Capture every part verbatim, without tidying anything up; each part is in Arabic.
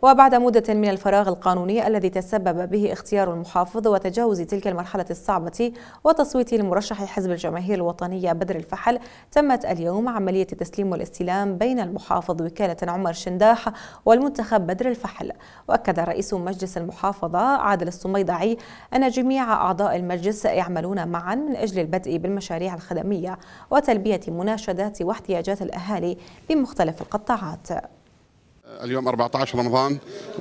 وبعد مدة من الفراغ القانوني الذي تسبب به اختيار المحافظ وتجاوز تلك المرحلة الصعبة وتصويت لمرشح حزب الجماهير الوطنية بدر الفحل، تمت اليوم عملية التسليم والاستلام بين المحافظ وكالة عمر شنداح والمنتخب بدر الفحل. وأكد رئيس مجلس المحافظة عادل الصميدعي أن جميع أعضاء المجلس يعملون معا من أجل البدء بالمشاريع الخدمية وتلبية مناشدات واحتياجات الأهالي بمختلف القطاعات. اليوم أربعة عشر رمضان،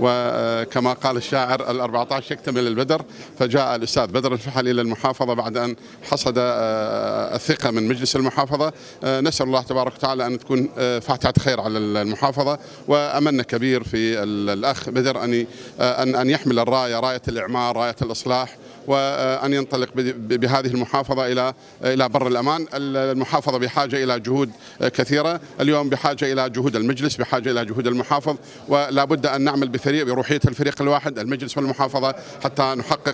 وكما قال الشاعر الأربعة عشر يكتمل البدر، فجاء الأستاذ بدر الفحل إلى المحافظة بعد أن حصد الثقة من مجلس المحافظة. نسأل الله تبارك وتعالى أن تكون فاتحة خير على المحافظة، وأملنا كبير في الأخ بدر أن أن يحمل الراية، راية الإعمار، راية الإصلاح، وأن ينطلق بهذه المحافظة إلى إلى بر الأمان. المحافظة بحاجة إلى جهود كثيرة، اليوم بحاجة إلى جهود المجلس، بحاجة إلى جهود المحافظ، ولا بد أن نعمل بفريق بروحية الفريق الواحد، المجلس والمحافظة، حتى نحقق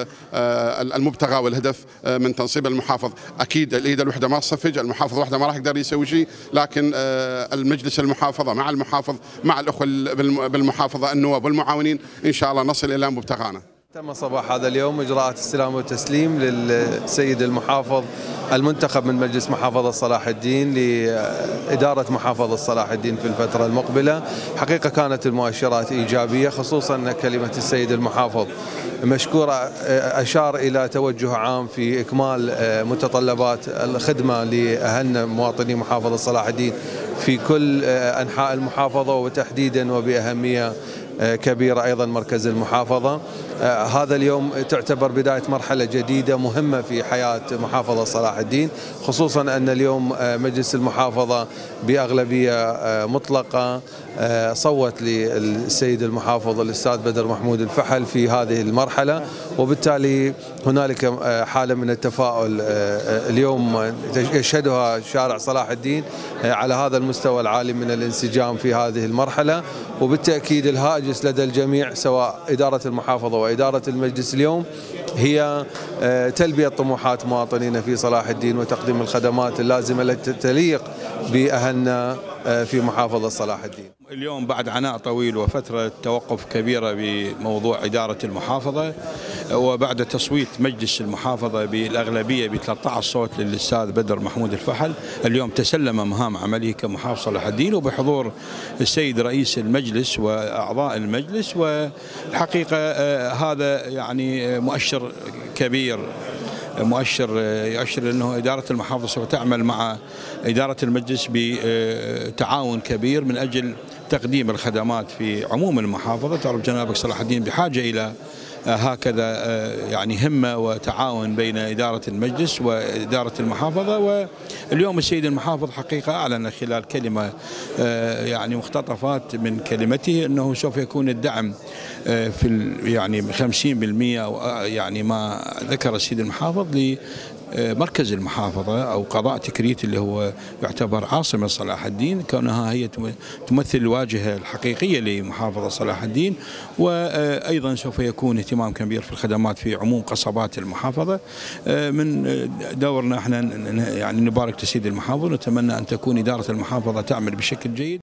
المبتغى والهدف من تنصيب المحافظ. أكيد الإيد الوحدة ما تصفج، المحافظ وحده ما راح يقدر يسوي شيء، لكن المجلس المحافظة مع المحافظ مع الأخوة بالمحافظة النواب والمعاونين إن شاء الله نصل إلى مبتغانا. تم صباح هذا اليوم إجراءات السلام والتسليم للسيد المحافظ المنتخب من مجلس محافظة صلاح الدين لإدارة محافظة صلاح الدين في الفترة المقبلة. حقيقة كانت المؤشرات إيجابية، خصوصا أن كلمة السيد المحافظ مشكورة أشار إلى توجه عام في إكمال متطلبات الخدمة لأهلنا مواطني محافظة صلاح الدين في كل أنحاء المحافظة، وتحديدا وبأهمية كبيرة أيضا مركز المحافظة. آه هذا اليوم تعتبر بداية مرحلة جديدة مهمة في حياة محافظة صلاح الدين، خصوصا أن اليوم آه مجلس المحافظة بأغلبية آه مطلقة آه صوت للسيد المحافظ الأستاذ بدر محمود الفحل في هذه المرحلة، وبالتالي هنالك آه حالة من التفاؤل آه اليوم يشهدها شارع صلاح الدين آه على هذا المستوى العالي من الانسجام في هذه المرحلة. وبالتأكيد الهاجس لدى الجميع سواء إدارة المحافظة وإدارة المجلس اليوم هي تلبية طموحات مواطنينا في صلاح الدين وتقديم الخدمات اللازمة التي تليق بأهلنا في محافظة صلاح الدين. اليوم بعد عناء طويل وفترة توقف كبيرة بموضوع إدارة المحافظة، وبعد تصويت مجلس المحافظة بالأغلبية ب ثلاثة عشر صوت للأستاذ بدر محمود الفحل، اليوم تسلم مهام عمله كمحافظ صلاح الدين وبحضور السيد رئيس المجلس وأعضاء المجلس. والحقيقة هذا يعني مؤشر كبير، مؤشر يؤشر أنه إدارة المحافظة سوف تعمل مع إدارة المجلس بتعاون كبير من أجل تقديم الخدمات في عموم المحافظة. تعرف جنابك صلاح الدين بحاجة إلى هكذا يعني همة وتعاون بين إدارة المجلس وإدارة المحافظة. واليوم السيد المحافظ حقيقة أعلن خلال كلمة يعني مقتطفات من كلمته أنه سوف يكون الدعم في يعني خمسين بالمئة يعني ما ذكر السيد المحافظ لمركز المحافظة أو قضاء تكريت اللي هو يعتبر عاصمة صلاح الدين، كونها هي تمثل الواجهة الحقيقية لمحافظة صلاح الدين. وأيضا سوف يكون اهتمام كبير في الخدمات في عموم قصبات المحافظة. من دورنا احنا يعني نبارك للسيد المحافظ، ونتمنى أن تكون إدارة المحافظة تعمل بشكل جيد.